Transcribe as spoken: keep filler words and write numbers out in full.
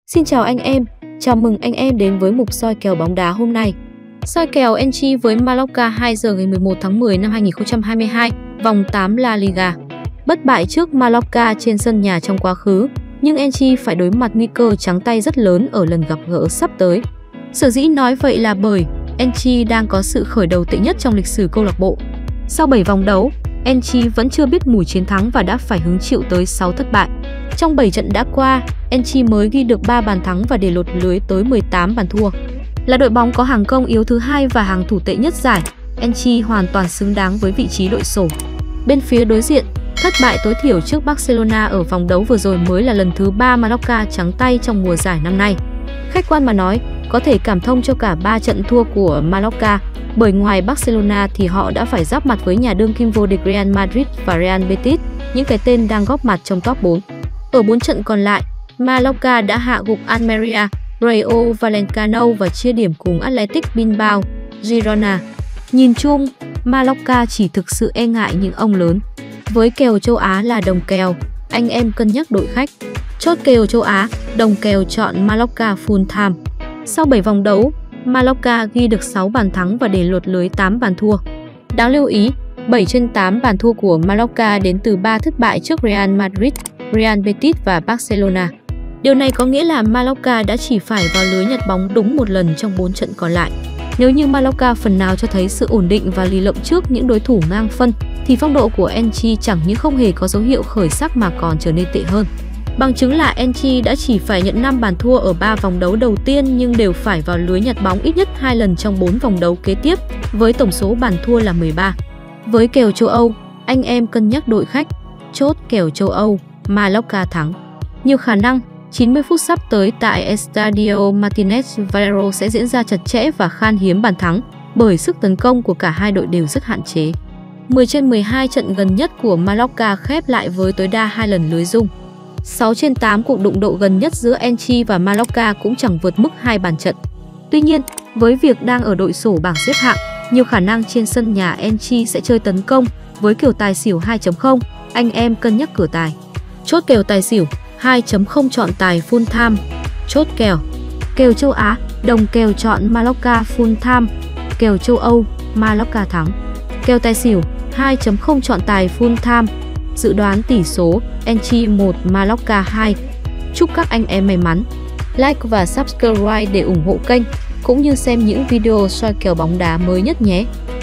Xin chào anh em, chào mừng anh em đến với mục soi kèo bóng đá hôm nay. Soi kèo Elche với Mallorca hai giờ ngày mười một tháng mười năm hai nghìn không trăm hai mươi hai, vòng tám La Liga. Bất bại trước Mallorca trên sân nhà trong quá khứ, nhưng Elche phải đối mặt nguy cơ trắng tay rất lớn ở lần gặp gỡ sắp tới. Sở dĩ nói vậy là bởi Elche đang có sự khởi đầu tệ nhất trong lịch sử câu lạc bộ. Sau bảy vòng đấu, Elche vẫn chưa biết mùi chiến thắng và đã phải hứng chịu tới sáu thất bại. Trong bảy trận đã qua, Elche mới ghi được ba bàn thắng và để lọt lưới tới mười tám bàn thua. Là đội bóng có hàng công yếu thứ hai và hàng thủ tệ nhất giải, Elche hoàn toàn xứng đáng với vị trí đội sổ. Bên phía đối diện, thất bại tối thiểu trước Barcelona ở vòng đấu vừa rồi mới là lần thứ ba Mallorca trắng tay trong mùa giải năm nay. Khách quan mà nói, có thể cảm thông cho cả ba trận thua của Mallorca, bởi ngoài Barcelona thì họ đã phải giáp mặt với nhà đương kim vô địch Real Madrid và Real Betis, những cái tên đang góp mặt trong top bốn. Ở bốn trận còn lại, Mallorca đã hạ gục Almeria, Rayo Vallecano và chia điểm cùng Athletic Bilbao, Girona. Nhìn chung, Mallorca chỉ thực sự e ngại những ông lớn. Với kèo châu Á là đồng kèo, anh em cân nhắc đội khách. Chốt kèo châu Á, đồng kèo chọn Mallorca full time. Sau bảy vòng đấu, Mallorca ghi được sáu bàn thắng và để lọt lưới tám bàn thua. Đáng lưu ý, bảy trên tám bàn thua của Mallorca đến từ ba thất bại trước Real Madrid, Real Betis và Barcelona. Điều này có nghĩa là Mallorca đã chỉ phải vào lưới nhặt bóng đúng một lần trong bốn trận còn lại. Nếu như Mallorca phần nào cho thấy sự ổn định và lì lợm trước những đối thủ ngang phân, thì phong độ của Elche chẳng những không hề có dấu hiệu khởi sắc mà còn trở nên tệ hơn. Bằng chứng là Elche đã chỉ phải nhận năm bàn thua ở ba vòng đấu đầu tiên nhưng đều phải vào lưới nhặt bóng ít nhất hai lần trong bốn vòng đấu kế tiếp, với tổng số bàn thua là mười ba. Với kèo châu Âu, anh em cân nhắc đội khách. Chốt kèo châu Âu, Mallorca thắng. Nhiều khả năng, chín mươi phút sắp tới tại Estadio Martínez Valero sẽ diễn ra chặt chẽ và khan hiếm bàn thắng, bởi sức tấn công của cả hai đội đều rất hạn chế. mười trên mười hai trận gần nhất của Mallorca khép lại với tối đa hai lần lưới rung. sáu trên tám cuộc đụng độ gần nhất giữa Elche và Mallorca cũng chẳng vượt mức hai bàn trận. Tuy nhiên, với việc đang ở đội sổ bảng xếp hạng, nhiều khả năng trên sân nhà Elche sẽ chơi tấn công với kiểu tài xỉu hai chấm không, anh em cân nhắc cửa tài. Chốt kèo tài xỉu hai chấm không chọn tài full time. Chốt kèo kèo châu Á, đồng kèo chọn Mallorca full time. Kèo châu Âu, Mallorca thắng. Kèo tài xỉu hai chấm không chọn tài full time. Dự đoán tỷ số Elche một, Mallorca hai. Chúc các anh em may mắn. Like và subscribe để ủng hộ kênh, cũng như xem những video soi kèo bóng đá mới nhất nhé.